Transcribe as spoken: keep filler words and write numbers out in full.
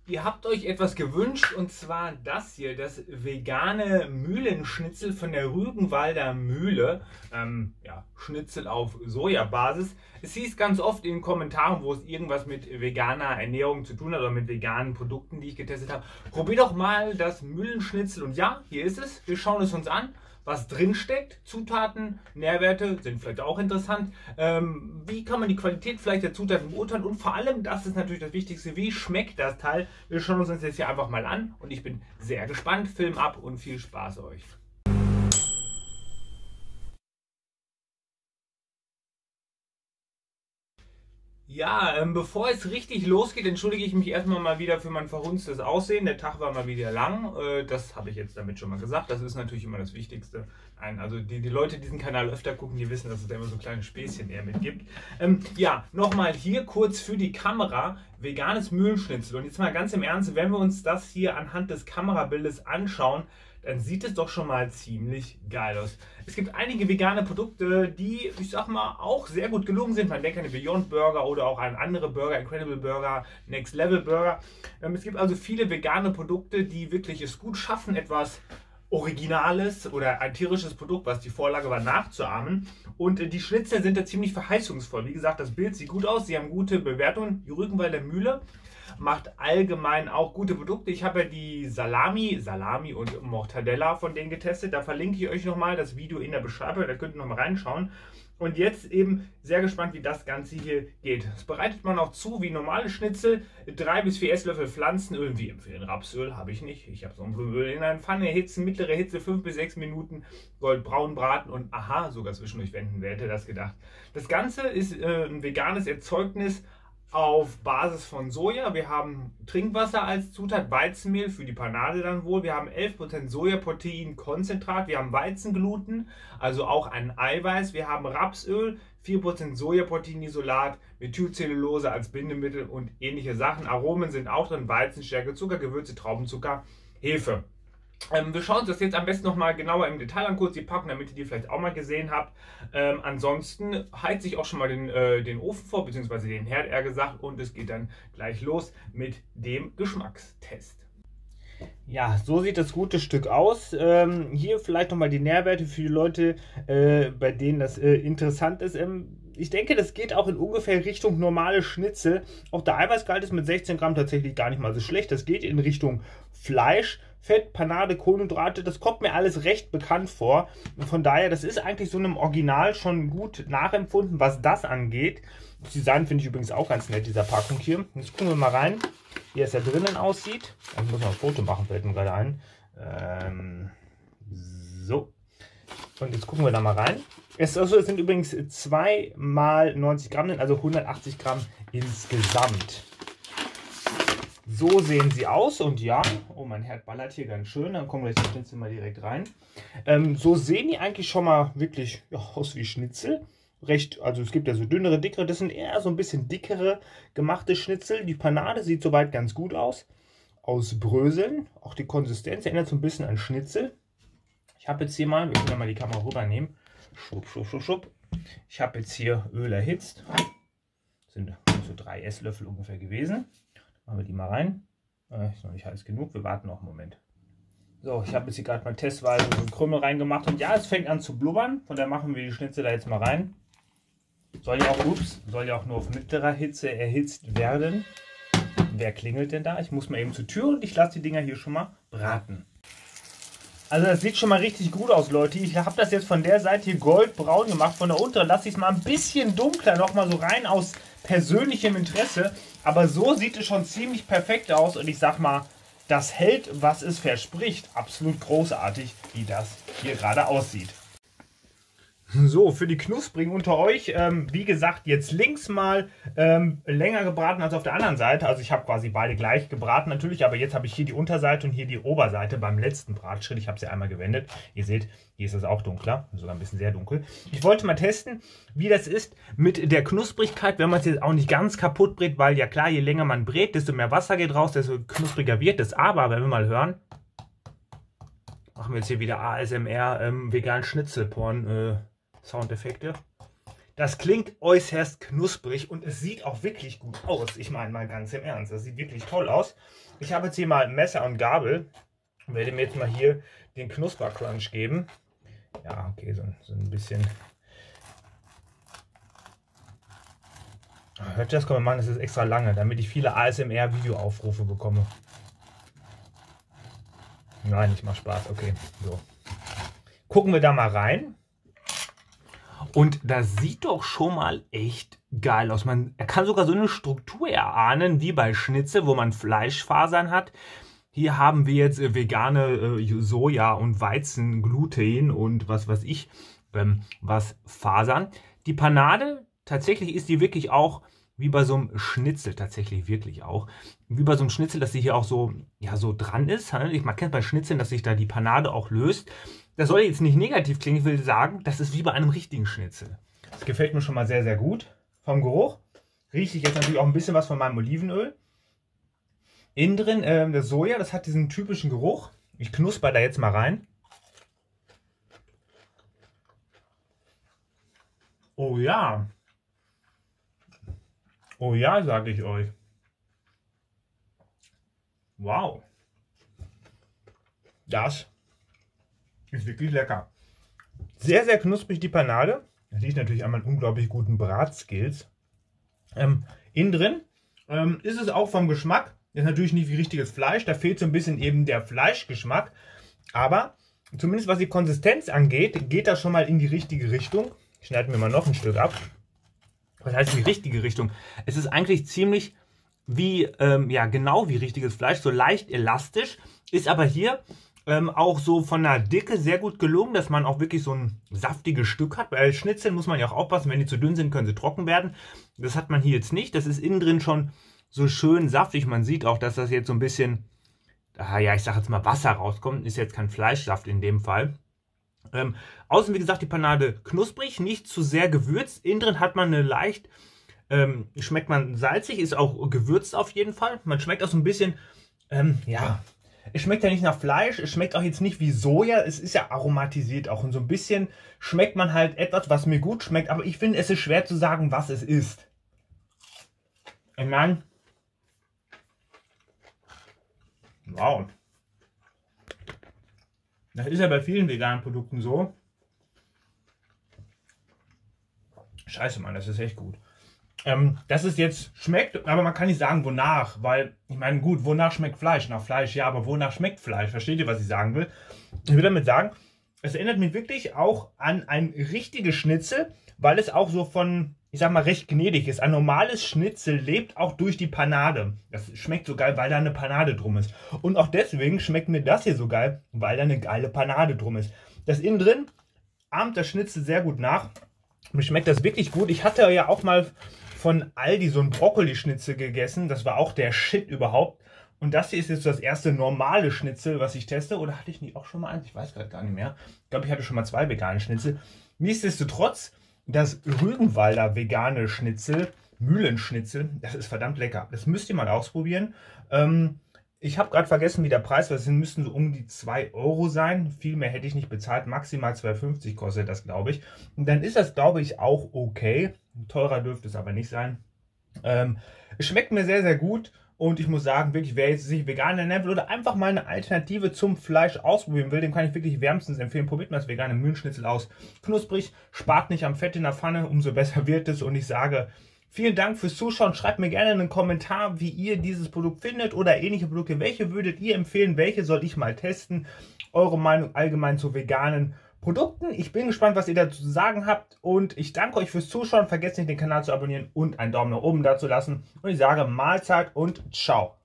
Ihr habt euch etwas gewünscht, und zwar das hier, das vegane Mühlenschnitzel von der Rügenwalder Mühle. Ähm, ja, Schnitzel auf Sojabasis. Es hieß ganz oft in den Kommentaren, wo es irgendwas mit veganer Ernährung zu tun hat oder mit veganen Produkten, die ich getestet habe. Probier doch mal das Mühlenschnitzel, und ja, hier ist es. Wir schauen es uns an, was drin steckt. Zutaten, Nährwerte sind vielleicht auch interessant. Ähm, wie kann man die Qualität vielleicht der Zutaten beurteilen? Und vor allem, das ist natürlich das Wichtigste, wie schmeckt das Teil? Wir schauen uns das jetzt hier einfach mal an und ich bin sehr gespannt. Film ab und viel Spaß euch. Ja, ähm, bevor es richtig losgeht, entschuldige ich mich erstmal mal wieder für mein verhunztes Aussehen. Der Tag war mal wieder lang. Äh, das habe ich jetzt damit schon mal gesagt. Das ist natürlich immer das Wichtigste. Nein, also die, die Leute, die diesen Kanal öfter gucken, die wissen, dass es da immer so kleine Späßchen eher mitgibt. Ähm, ja, nochmal hier kurz für die Kamera. Veganes Mühlenschnitzel. Und jetzt mal ganz im Ernst, wenn wir uns das hier anhand des Kamerabildes anschauen, dann sieht es doch schon mal ziemlich geil aus. Es gibt einige vegane Produkte, die, ich sag mal, auch sehr gut gelungen sind. Man denkt an den Beyond Burger oder auch an andere Burger, Incredible Burger, Next Level Burger. Es gibt also viele vegane Produkte, die wirklich es gut schaffen, etwas Originales oder ein tierisches Produkt, was die Vorlage war, nachzuahmen. Und die Schnitzel sind da ziemlich verheißungsvoll. Wie gesagt, das Bild sieht gut aus. Sie haben gute Bewertungen. Die Rügenwalder Mühle macht allgemein auch gute Produkte. Ich habe ja die Salami, Salami und Mortadella von denen getestet. Da verlinke ich euch nochmal das Video in der Beschreibung. Da könnt ihr nochmal reinschauen. Und jetzt eben sehr gespannt, wie das Ganze hier geht. Das bereitet man auch zu wie normale Schnitzel. Drei bis vier Esslöffel Pflanzenöl. Wie empfehlen, Rapsöl habe ich nicht. Ich habe Sonnenblumenöl in einer Pfanne erhitzen, mittlere Hitze, fünf bis sechs Minuten, goldbraun braten und aha, sogar zwischendurch wenden. Wer hätte das gedacht? Das Ganze ist äh, ein veganes Erzeugnis auf Basis von Soja. Wir haben Trinkwasser als Zutat, Weizenmehl für die Panade dann wohl. Wir haben elf Prozent Sojaproteinkonzentrat. Wir haben Weizengluten, also auch ein Eiweiß. Wir haben Rapsöl, vier Prozent Sojaproteinisolat, Methylcellulose als Bindemittel und ähnliche Sachen. Aromen sind auch drin, Weizenstärke, Zucker, Gewürze, Traubenzucker, Hefe. Ähm, wir schauen uns das jetzt am besten nochmal genauer im Detail an, kurz die Packung, damit ihr die vielleicht auch mal gesehen habt. Ähm, ansonsten heize ich auch schon mal den, äh, den Ofen vor, beziehungsweise den Herd, eher gesagt, und es geht dann gleich los mit dem Geschmackstest. Ja, so sieht das gute Stück aus. Ähm, hier vielleicht nochmal die Nährwerte für die Leute, äh, bei denen das äh, interessant ist. Ähm, ich denke, das geht auch in ungefähr Richtung normale Schnitzel. Auch der Eiweißgehalt ist mit sechzehn Gramm tatsächlich gar nicht mal so schlecht. Das geht in Richtung Fleisch, Fett, Panade, Kohlenhydrate. Das kommt mir alles recht bekannt vor. Von daher, das ist eigentlich so einem Original schon gut nachempfunden, was das angeht. Das Design finde ich übrigens auch ganz nett, dieser Packung hier. Jetzt gucken wir mal rein, wie es da drinnen aussieht. Ich muss mal ein Foto machen, fällt mir gerade ein. Ähm, so. Und jetzt gucken wir da mal rein. Es, also, es sind übrigens zwei mal neunzig Gramm, also hundertachtzig Gramm insgesamt. So sehen sie aus und ja, oh, mein Herd ballert hier ganz schön, dann kommen wir jetzt die Schnitzel mal direkt rein. Ähm, so sehen die eigentlich schon mal wirklich ja, aus wie Schnitzel. Recht, also es gibt ja so dünnere, dickere, das sind eher so ein bisschen dickere gemachte Schnitzel. Die Panade sieht soweit ganz gut aus. Aus Bröseln, auch die Konsistenz erinnert so ein bisschen an Schnitzel. Ich habe jetzt hier mal, wir können ja mal die Kamera rübernehmen. Schub, schub, schub, schub. Ich habe jetzt hier Öl erhitzt. Das sind so drei Esslöffel ungefähr gewesen. Machen wir die mal rein. Äh, ist noch nicht heiß genug, wir warten noch einen Moment. So, ich habe jetzt hier gerade mal testweise so einen Krümel reingemacht und ja, es fängt an zu blubbern. Von daher machen wir die Schnitzel da jetzt mal rein. Soll ja auch, ups, soll ja auch nur auf mittlerer Hitze erhitzt werden. Wer klingelt denn da? Ich muss mal eben zur Tür und ich lasse die Dinger hier schon mal braten. Also das sieht schon mal richtig gut aus, Leute. Ich habe das jetzt von der Seite hier goldbraun gemacht. Von der unteren lasse ich es mal ein bisschen dunkler, noch mal so rein aus persönlichem Interesse. Aber so sieht es schon ziemlich perfekt aus. Und ich sag mal, das hält, was es verspricht. Absolut großartig, wie das hier gerade aussieht. So, für die Knusprigen unter euch, ähm, wie gesagt, jetzt links mal ähm, länger gebraten als auf der anderen Seite. Also ich habe quasi beide gleich gebraten natürlich, aber jetzt habe ich hier die Unterseite und hier die Oberseite beim letzten Bratschritt. Ich habe sie einmal gewendet. Ihr seht, hier ist es auch dunkler, sogar ein bisschen sehr dunkel. Ich wollte mal testen, wie das ist mit der Knusprigkeit, wenn man es jetzt auch nicht ganz kaputt brät, weil ja klar, je länger man brät, desto mehr Wasser geht raus, desto knuspriger wird es. Aber wenn wir mal hören, machen wir jetzt hier wieder A S M R, ähm, vegan Schnitzelporn, äh, Soundeffekte. Das klingt äußerst knusprig und es sieht auch wirklich gut aus. Ich meine mal ganz im Ernst, das sieht wirklich toll aus. Ich habe jetzt hier mal Messer und Gabel und werde mir jetzt mal hier den Knuspercrunch geben. Ja, okay, so, so ein bisschen. Hört ihr das? Komm, wir machen das ist extra lange, damit ich viele A S M R-Videoaufrufe bekomme. Nein, ich mache Spaß. Okay, so. Gucken wir da mal rein. Und das sieht doch schon mal echt geil aus. Man er kann sogar so eine Struktur erahnen, wie bei Schnitzel, wo man Fleischfasern hat. Hier haben wir jetzt vegane äh, Soja und Weizen, Gluten und was weiß ich, ähm, was Fasern. Die Panade, tatsächlich ist die wirklich auch wie bei so einem Schnitzel, tatsächlich wirklich auch. Wie bei so einem Schnitzel, dass sie hier auch so, ja, so dran ist. Man kennt bei Schnitzeln, dass sich da die Panade auch löst. Das soll jetzt nicht negativ klingen, ich will sagen, das ist wie bei einem richtigen Schnitzel. Das gefällt mir schon mal sehr, sehr gut. Vom Geruch rieche ich jetzt natürlich auch ein bisschen was von meinem Olivenöl. Innen drin, äh, das Soja, das hat diesen typischen Geruch. Ich knusper da jetzt mal rein. Oh ja. Oh ja, sage ich euch. Wow. Das ist wirklich lecker. Sehr, sehr knusprig die Panade. Das liegt natürlich an meinen unglaublich guten Bratskills. Ähm, innen drin ähm, ist es auch vom Geschmack. Ist natürlich nicht wie richtiges Fleisch. Da fehlt so ein bisschen eben der Fleischgeschmack. Aber zumindest was die Konsistenz angeht, geht das schon mal in die richtige Richtung. Ich schneide mir mal noch ein Stück ab. Was heißt in die richtige Richtung? Es ist eigentlich ziemlich wie, ähm, ja, genau wie richtiges Fleisch. So leicht elastisch. Ist aber hier ähm, auch so von der Dicke sehr gut gelungen, dass man auch wirklich so ein saftiges Stück hat. Bei Schnitzeln muss man ja auch aufpassen, wenn die zu dünn sind, können sie trocken werden. Das hat man hier jetzt nicht. Das ist innen drin schon so schön saftig. Man sieht auch, dass das jetzt so ein bisschen, ah ja, ich sage jetzt mal Wasser rauskommt. Ist jetzt kein Fleischsaft in dem Fall. Ähm, außen, wie gesagt, die Panade knusprig, nicht zu sehr gewürzt. Innen drin hat man eine leicht, ähm, schmeckt man salzig, ist auch gewürzt auf jeden Fall. Man schmeckt auch so ein bisschen, ähm, ja, es schmeckt ja nicht nach Fleisch, es schmeckt auch jetzt nicht wie Soja, es ist ja aromatisiert auch. Und so ein bisschen schmeckt man halt etwas, was mir gut schmeckt, aber ich finde, es ist schwer zu sagen, was es ist. Ich meine, wow. Das ist ja bei vielen veganen Produkten so. Scheiße, Mann, das ist echt gut. Ähm, dass es jetzt schmeckt, aber man kann nicht sagen, wonach. Weil, ich meine, gut, wonach schmeckt Fleisch? Nach Fleisch, ja, aber wonach schmeckt Fleisch? Versteht ihr, was ich sagen will? Ich will damit sagen, es erinnert mich wirklich auch an ein richtiges Schnitzel, weil es auch so von, ich sag mal, recht gnädig ist. Ein normales Schnitzel lebt auch durch die Panade. Das schmeckt so geil, weil da eine Panade drum ist. Und auch deswegen schmeckt mir das hier so geil, weil da eine geile Panade drum ist. Das innen drin ahmt das Schnitzel sehr gut nach. Mir schmeckt das wirklich gut. Ich hatte ja auch mal von Aldi so ein Brokkoli-Schnitzel gegessen. Das war auch der Shit überhaupt. Und das hier ist jetzt das erste normale Schnitzel, was ich teste. Oder hatte ich nicht auch schon mal eins? Ich weiß gerade gar nicht mehr. Ich glaube, ich hatte schon mal zwei vegane Schnitzel. Nichtsdestotrotz, das Rügenwalder vegane Schnitzel, Mühlenschnitzel, das ist verdammt lecker. Das müsst ihr mal ausprobieren. Ähm, ich habe gerade vergessen, wie der Preis war. Das müssten so um die zwei Euro sein. Viel mehr hätte ich nicht bezahlt. Maximal zwei fünfzig kostet das, glaube ich. Und dann ist das, glaube ich, auch okay. Teurer dürfte es aber nicht sein. Ähm, es schmeckt mir sehr, sehr gut. Und ich muss sagen, wirklich, wer jetzt sich vegan ernähren will oder einfach mal eine Alternative zum Fleisch ausprobieren will, dem kann ich wirklich wärmstens empfehlen. Probiert mal das vegane Mühlenschnitzel aus. Knusprig, spart nicht am Fett in der Pfanne, umso besser wird es. Und ich sage, vielen Dank fürs Zuschauen. Schreibt mir gerne einen Kommentar, wie ihr dieses Produkt findet oder ähnliche Produkte. Welche würdet ihr empfehlen? Welche soll ich mal testen? Eure Meinung allgemein zu veganen Produkten. Ich bin gespannt, was ihr dazu zu sagen habt. Und ich danke euch fürs Zuschauen. Vergesst nicht, den Kanal zu abonnieren und einen Daumen nach oben da zu lassen. Und ich sage Mahlzeit und ciao.